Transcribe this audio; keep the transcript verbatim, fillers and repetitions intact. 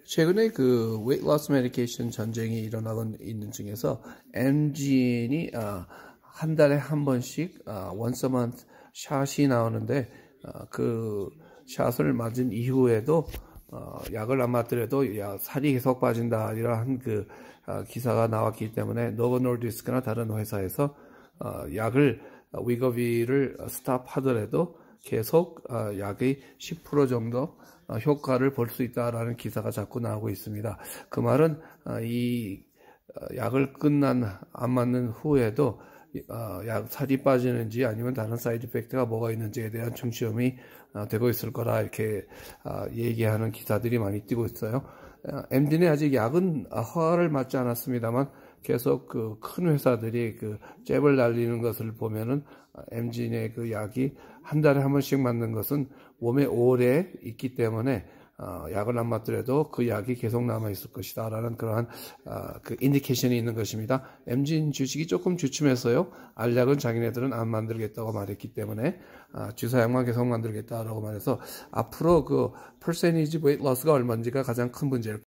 최근에 그 weight loss medication 전쟁이 일어나고 있는 중에서 엠진이 아, 한 달에 한 번씩 아, once a month 샷이 나오는데 아, 그 샷을 맞은 이후에도 어, 약을 안 맞더라도 야, 살이 계속 빠진다 이러한 그 아, 기사가 나왔기 때문에 노보 노르디스크나 다른 회사에서 어, 약을 위거비를 스탑하더라도 계속 어, 약의 십 퍼센트 정도 어, 효과를 볼 수 있다라는 기사가 자꾸 나오고 있습니다. 그 말은 어, 이 어, 약을 끝난 안 맞는 후에도 어, 약 살이 빠지는지 아니면 다른 사이드 이펙트가 뭐가 있는지에 대한 중시험이 어, 되고 있을 거라 이렇게 어, 얘기하는 기사들이 많이 뛰고 있어요. 어, 엠디는 아직 약은 허가를 받지 않았습니다만 계속 그 큰 회사들이 그 잽을 날리는 것을 보면은 엠진의 그 약이 한 달에 한 번씩 맞는 것은 몸에 오래 있기 때문에 어, 약을 안 맞더라도 그 약이 계속 남아 있을 것이다 라는 그러한 어, 그 인디케이션이 있는 것입니다. 엠진 주식이 조금 주춤해서요. 알약은 자기네들은 안 만들겠다고 말했기 때문에 어, 주사약만 계속 만들겠다라고 말해서 앞으로 그 퍼센티지 weight loss가 얼마인지가 가장 큰 문제일